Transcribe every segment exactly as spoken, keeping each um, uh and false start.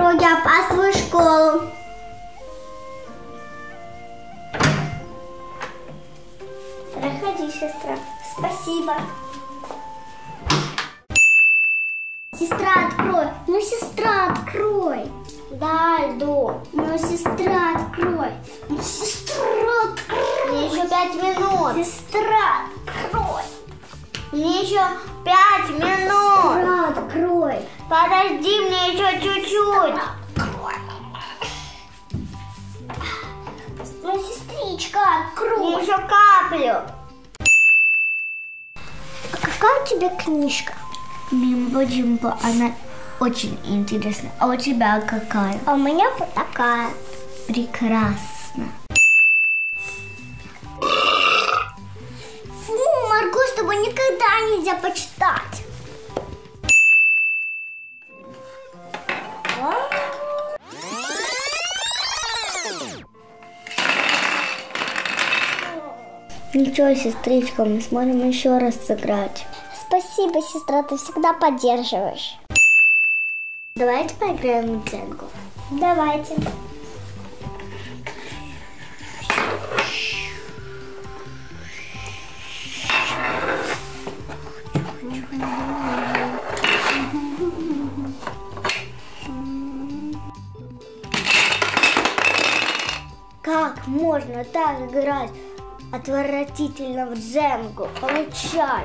дороги, опаздываю в школу. Проходи, сестра. Спасибо. Сестра, открой. Ну, сестра, открой. Да, иду. Ну, сестра, открой. Ну, сестра, открой. Мне еще пять минут. Сестра, открой. Мне еще пять минут. Сестра, открой. Подожди, мне еще чуть-чуть. Ну, сестричка, открой. Мне еще каплю. А какая у тебя книжка? Бимба-джимба, она очень интересная. А у тебя какая? А у меня вот такая. Прекрасно. Фу, Марго, с тобой никогда нельзя почитать. Ничего, сестричка, мы сможем еще раз сыграть. Спасибо, сестра, ты всегда поддерживаешь. Давайте поиграем в Дженгу. Давайте. Как можно так играть отвратительно в Дженгу? Получай.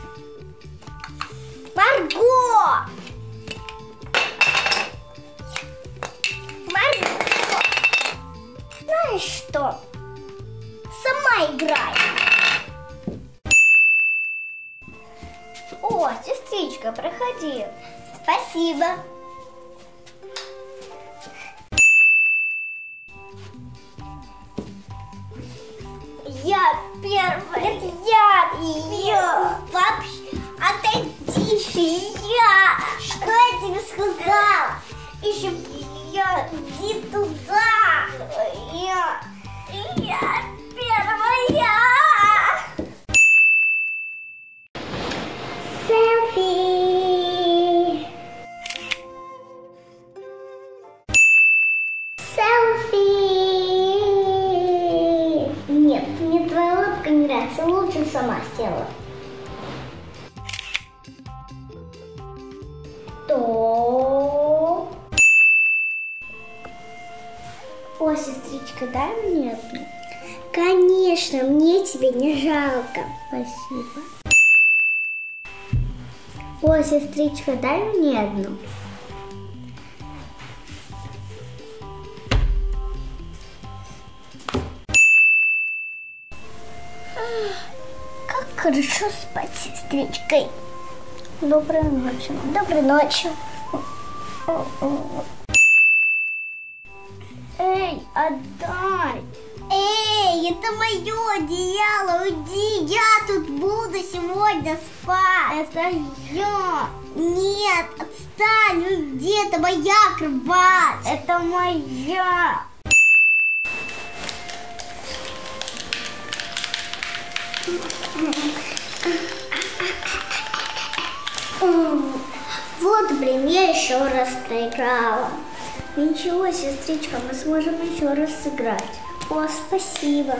Марго! Марго! Знаешь что? Сама играй. О, сестричка, проходи. Спасибо. Я первая. Это я. Я. Вообще, отойди. Я. Что я тебе сказала? Еще я. Иди туда. Я. Я первая. Селфи. Селфи. Нет, мне твоя лодка не нравится. Лучше сама сделаю. То. О, сестричка, дай мне одну. Конечно, мне тебе не жалко. Спасибо. О, сестричка, дай мне одну. Как хорошо спать с сестричкой. Доброй ночи. Доброй ночи. Эй, отдай. Эй, это мое одеяло. Уйди, я тут буду сегодня спать. Это я. Нет, отстань, уйди, это моя кровать. Это моя. Вот, блин, я еще раз проиграла. Ничего, сестричка, мы сможем еще раз сыграть. О, спасибо.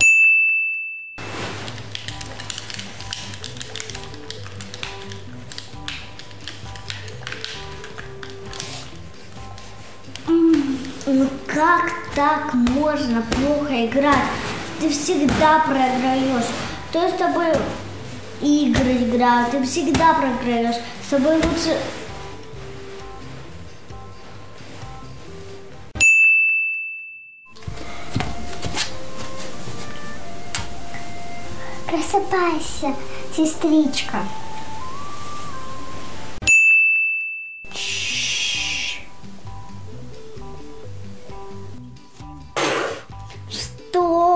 Ну как так можно плохо играть? Ты всегда проиграешь. Кто с тобой игры играл? Ты всегда проиграешь. С тобой лучше... Просыпайся, сестричка. Что?